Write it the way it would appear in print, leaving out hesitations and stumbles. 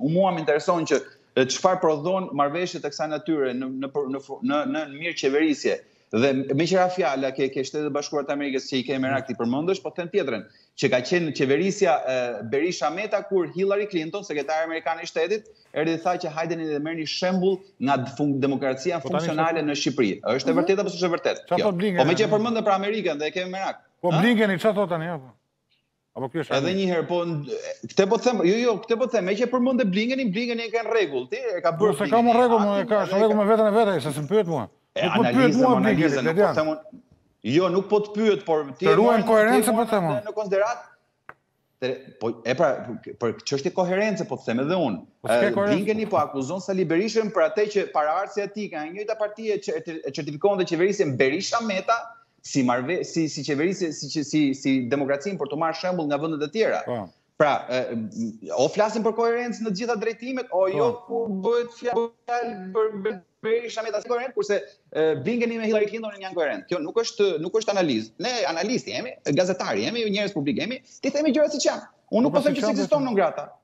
mua më intereson që çfarë prodhon marrëveshjet e kësaj natyre në mirë qeverisje. Dhe me qëra fjala ke Shtetet Bashkuara të Amerikës që i ke merak ti përmendesh, po them tjetrën, që ka qenë qeverisja Berisha Meta kur Hillary Clinton, sekretare amerikane i shtetit, erdhi tha që hajdeni dhe merrni shembull nga demokracia funksionale në Shqipëri. Është e vërtetë apo s'është e vërtetë? Po me që e përmendën për Amerikën dhe e kemi merak. Po Blinkeni çfarë thot tani apo? Apo ky është edhe një herë, po këtë po them, këtë po them, me që e përmendë Blinkeni e ka në rregull. Ti e ka bërë. Se ka më rregull, ka rregull me veten e vet, se s'm pyet mua. Jo, nuk po të pyet, por ti të ruajmë koherencën po them. Në konsiderat. Po për çështje koherence po të them edhe unë. Blinkeni po akuzon Sali Berishën për atë që paraardhësia e tij nga e njëjta parti e certifikon dhe qeverisjen Berisha Meta si qeverisje si demokracinë për të marrë shembull nga vendet e tjera. Pra, o flasim për koherencë në të gjitha drejtimet, o jo kur bëhet fjalë për Berisha Meta si koherent, kurse Blinkeni me Hillary Clinton janë koherent. Kjo nuk është analizë. Ne analistë jemi, gazetari jemi, njerëz publik jemi, ti themi gjërat siç janë. Unë nuk po them që ekziston non grata.